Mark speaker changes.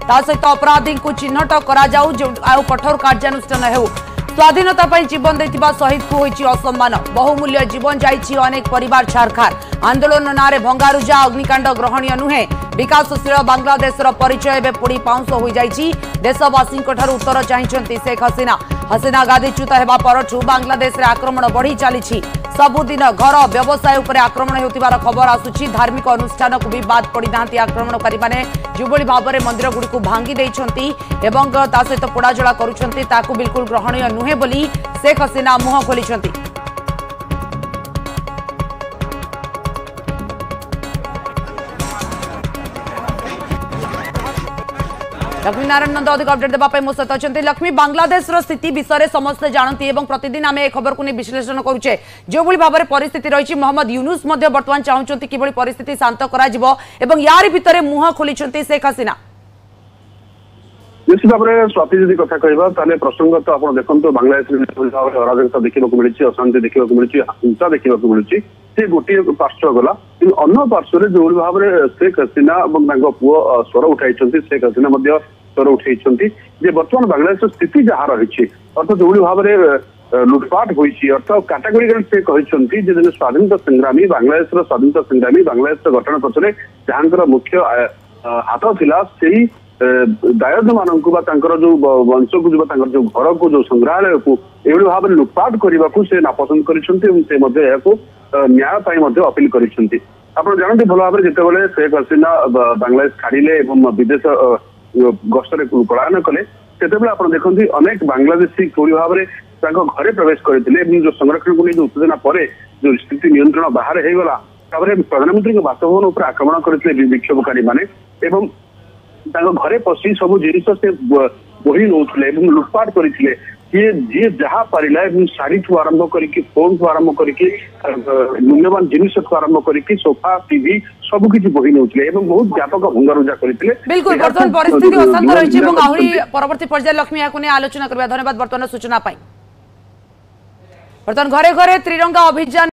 Speaker 1: ता सहित अपराधी को चिन्हट करा जाऊ कठोर कार्यानुष्ठान हो। स्वाधीनता पर जीवन देथिबा शहीद को होइछि असम्मान। बहुमूल्य जीवन जाइछि अनेक परिवार छारखार। आंदोलन नारे भंगारुजा अग्निकांड ग्रहणीय नुहे। विकासशील बांग्लादेशर परिचय एवं पोड़ी पाउंस हो जाइछि। देशवासी उत्तर चाहिए शेख हसीना। हसीना गादीच्युत होगा परठू बांग्लादेश रे आक्रमण बढ़ी चली। सबुदिन घर व्यवसाय उपर आक्रमण होतिबार खबर आसुछि। धार्मिक अनुष्ठान को भी बाद पड़ी ना आक्रमणकारी माने जुबली भाव में मंदिर गुड़ी को भांगी देइछंती एवं ता सहित पोड़ाजला करुछंती ताकू बिल्कुल ग्रहणीय नुहे बोली शेख हसीना मुह खोलिछंती। लक्ष्मी नारायण नंद अधिक अपडेट देवाई मो सहित अच्छा। लक्ष्मी, बांग्लादेश स्थिति विषय समस्ते जानती और प्रतिदिन आम ए खबर को नहीं विश्लेषण करुचे जो भाव में परिस्थिति रही। मोहम्मद यूनुस बर्तमान चाहते कि परिस्थिति शांत कर यार भितर मुह खोली शेख हसीना।
Speaker 2: निश्चित भाव में स्वाति जी कथा कहते प्रसंग तो आप देखते बांग्लादेश अराजकता देखा मिली, अशांति देखा मिली, हिंसा देखा मिली। से गोटे पार्श्व गला कि अन्य पार्श्व जो भाव में शेख हसीना और पुओ स्वर उठाई शेख हसीना स्वर उठाई बर्तमान बांग्लादेश स्थिति जहाँ रही अर्थात जो भाव में लुटपाट होती अर्थात कैटेगोरिकल से कहते स्वाधीनता संग्रामी बांग्लादेश स्वाधीनता संग्रामी बांग्लादेश गठन पछरे जहाँ मुख्य हाथ थिला से दायद मानक जो वंश को जो घर को जो संग्रहालय को एभली भाव में लुटपाट करने को से नापसंद कर न्याय अपील कर जानते भल भाव में जिते शेख हसीना बांग्लादेश छाड़िले विदेश गस्तर पलायन कले आप देखते अनेक बांग्लादेशी किभली भाव में घरे प्रवेश करते जो संरक्षण को नहीं उत्तेजना पर जो स्थिति नियंत्रण बाहर होगला प्रधानमंत्री बासभवन उपर आक्रमण करते विक्षोभकारी माने घरे पशि सब जिन से बोही नौले लुटपाट करते जी जहाँ पारा शाढ़ी ठू आरंभ करके फोन ठू आरंभ करके मूल्यवान जिनिस आरंभ करके सोफा टीवी सबकि बोही नौले बहुत व्यापक भंगारुजा करते।
Speaker 1: बिल्कुल बर्तमान परिस्थिति अशांत रही परवर्ती पर्याय लक्ष्मी या आलोचना करवा। धन्यवाद बर्तमान सूचना। बर्तमान घरे घरे त्रिरंगा अभियान